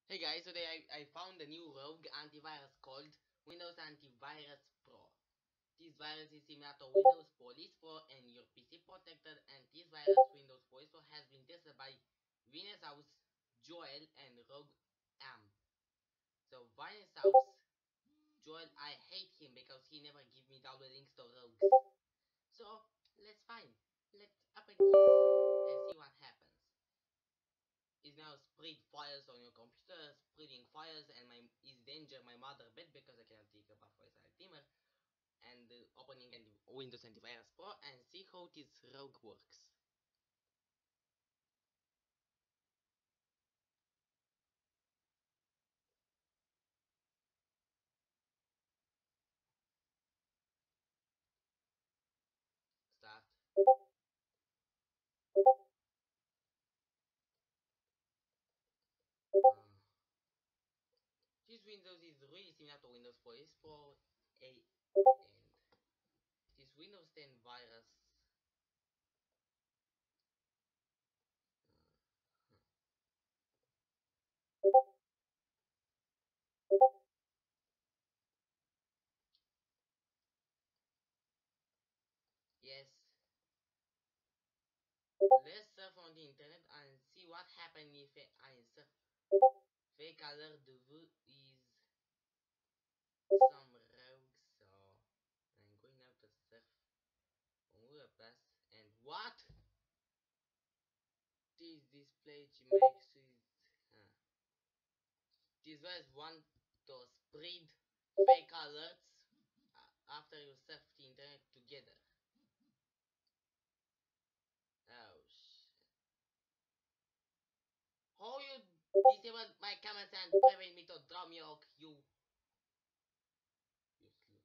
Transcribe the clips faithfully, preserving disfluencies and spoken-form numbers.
Hey guys, today I, I found a new rogue antivirus called Windows Antivirus Pro. This virus is similar to Windows Police Pro and your P C protected, and this virus Windows Police Pro has been tested by Venus House, Joel and Rogue Am. So Venus House, Joel, I hate him because he never give me download links to rogues. So let's find, let's open this and see what happens. Is now spread files on your computer, spreading files, and my is danger my mother bed because I cannot take a bath for a dimmer, and uh, opening and Windows Antivirus Pro and see how this rogue works. Start. Uh, this Windows is really similar to Windows Police Pro A and this Windows ten virus. Yes. Let's surf on the internet and see what happens if I surf. Fake alert de vue is some rogue, so I'm going now to surf on WordPress. And what? This display makes it. Uh, this was one to spread fake alerts uh, after you surf the internet together. Oh shit. How you disabled my comments and prevent me to drum your you? You slut.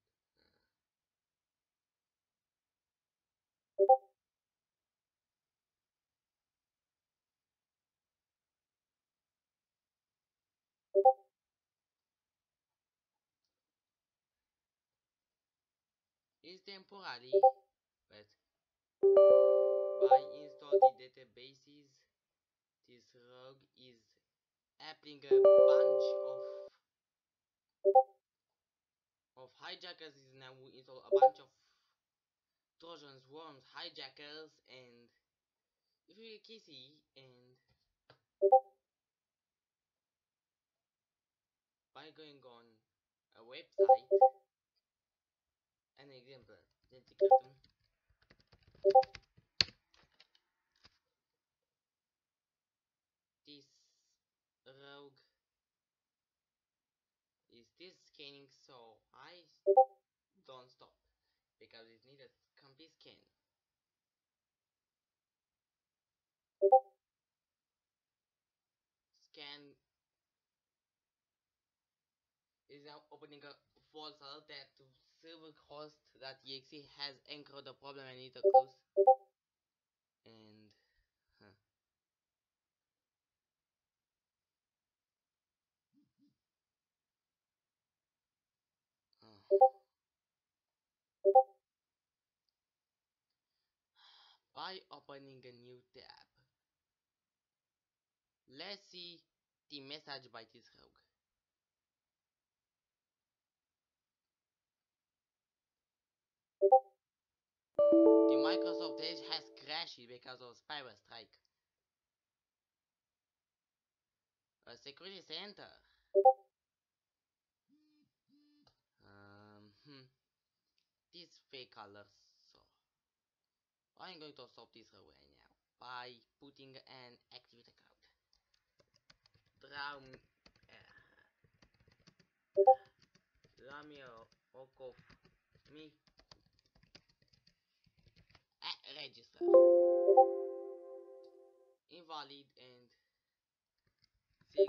It's temporary, but by install the databases, this rogue is applying a bunch of of hijackers is now install a bunch of trojans, worms, hijackers, and if you can see, and by going on a website, an example, Denticatum, this rogue is this scanning, so I don't stop because it needed complete scan. Scan is now opening a false alert that server host that exe has anchored the problem and need to close. And huh. Oh. By opening a new tab, let's see the message by this rogue. The Microsoft Edge has crashed because of spyware strike. A security center. Um, hmm. This fake colors. So I'm going to stop this rogue right now by putting an activate account. Draw uh, Ramiro Okov me at register. Invalid and sig.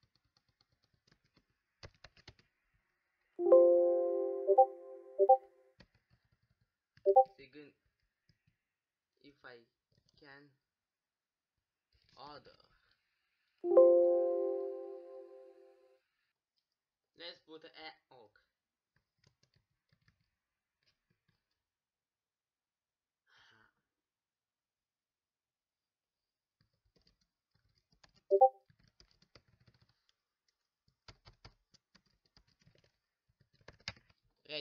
Second, if I can order. Let's put a oak.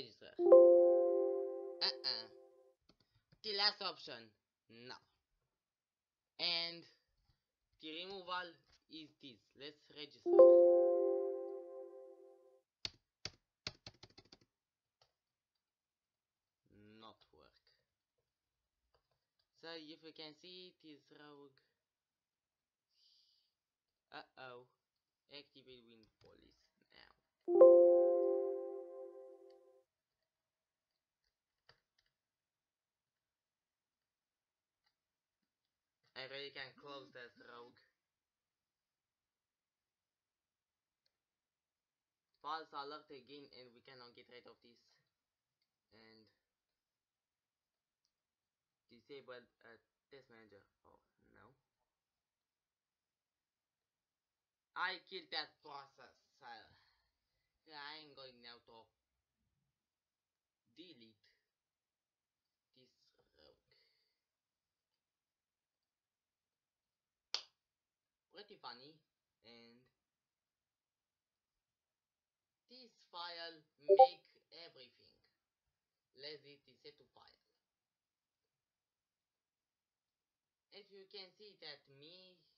register. Uh-uh. The last option, no. And the removal is this. Let's register. Not work. So if you can see it is rogue. Uh-oh. Activate Win Police now. I really can close that rogue. False alert again and we cannot get rid of this. And disable a test manager. Oh no. I killed that process. Uh, I'm going now to delete this rogue. Pretty funny. And this file make everything. Let's hit the set to file. As you can see that me